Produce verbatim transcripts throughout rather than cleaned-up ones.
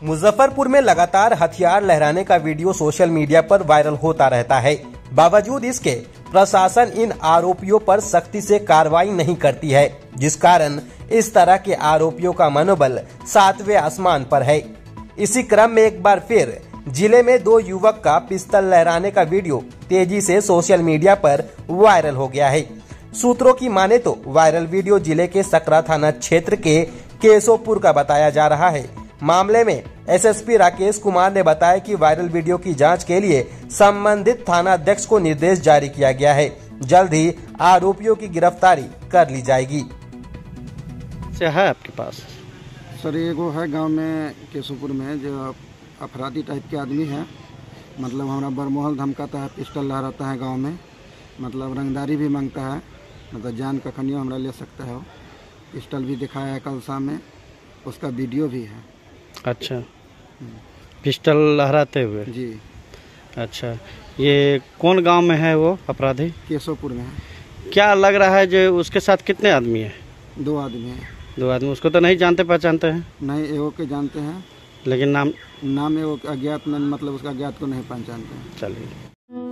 मुजफ्फरपुर में लगातार हथियार लहराने का वीडियो सोशल मीडिया पर वायरल होता रहता है। बावजूद इसके प्रशासन इन आरोपियों पर सख्ती से कार्रवाई नहीं करती है, जिस कारण इस तरह के आरोपियों का मनोबल सातवें आसमान पर है। इसी क्रम में एक बार फिर जिले में दो युवक का पिस्तौल लहराने का वीडियो तेजी से सोशल मीडिया पर वायरल हो गया है। सूत्रों की माने तो वायरल वीडियो जिले के सकरा थाना क्षेत्र के केशोपुर का बताया जा रहा है। मामले में एसएसपी राकेश कुमार ने बताया कि वायरल वीडियो की जांच के लिए संबंधित थाना अध्यक्ष को निर्देश जारी किया गया है। जल्द ही आरोपियों की गिरफ्तारी कर ली जाएगी। क्या है आपके पास? सर ये वो है गांव में केशोपुर में जो अपराधी टाइप के आदमी है, मतलब हमारा बरमोहल धमकाता है, पिस्टल लहराता है गांव में, मतलब रंगदारी भी मांगता है, मतलब जान का खनियो हमरा ले सकता है। वो पिस्टल भी दिखाया है कल शाम में, उसका वीडियो भी है। अच्छा, पिस्टल लहराते हुए? जी। अच्छा, ये कौन गांव में है वो अपराधी? केशोपुर में है। क्या लग रहा है जो उसके साथ कितने आदमी हैं? दो आदमी हैं। दो आदमी। उसको तो नहीं जानते पहचानते हैं? नहीं, एगो के जानते हैं, लेकिन नाम नाम एगो अज्ञात में, मतलब उसका अज्ञात को नहीं पहचानते हैं। चलिए।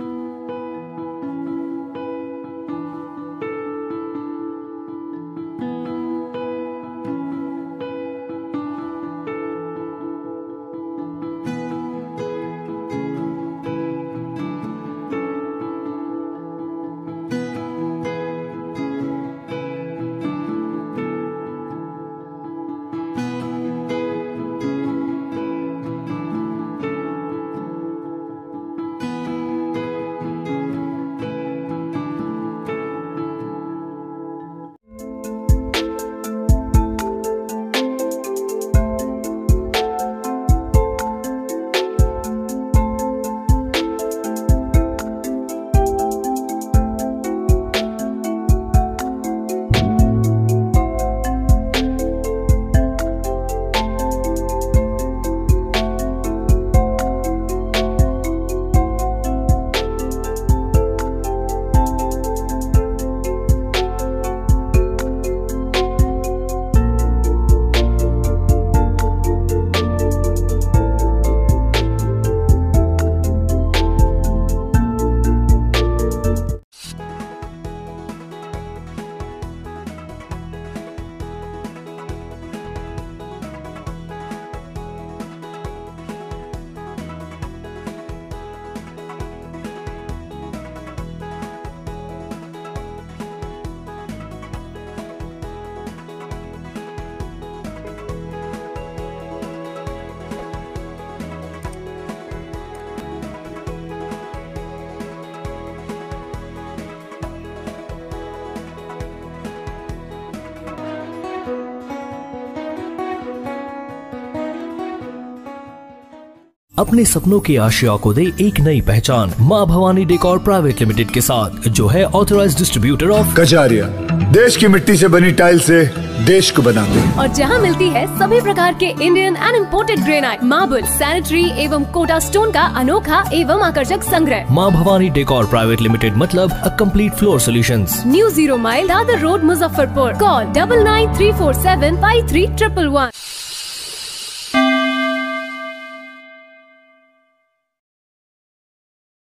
अपने सपनों की आशिया को दे एक नई पहचान माँ भवानी डेकोर प्राइवेट लिमिटेड के साथ, जो है ऑथराइज्ड डिस्ट्रीब्यूटर ऑफ कजारिया। देश की मिट्टी से बनी टाइल से देश को बनाते हैं, और जहाँ मिलती है सभी प्रकार के Indian and imported granite, marble, sanitary एवं कोटा स्टोन का अनोखा एवं आकर्षक संग्रह। माँ भवानी डेकोर प्राइवेट लिमिटेड मतलब a complete floor solutions. New zero mile Dadar road, Muzaffarpur. Call double nine three four seven five three triple one.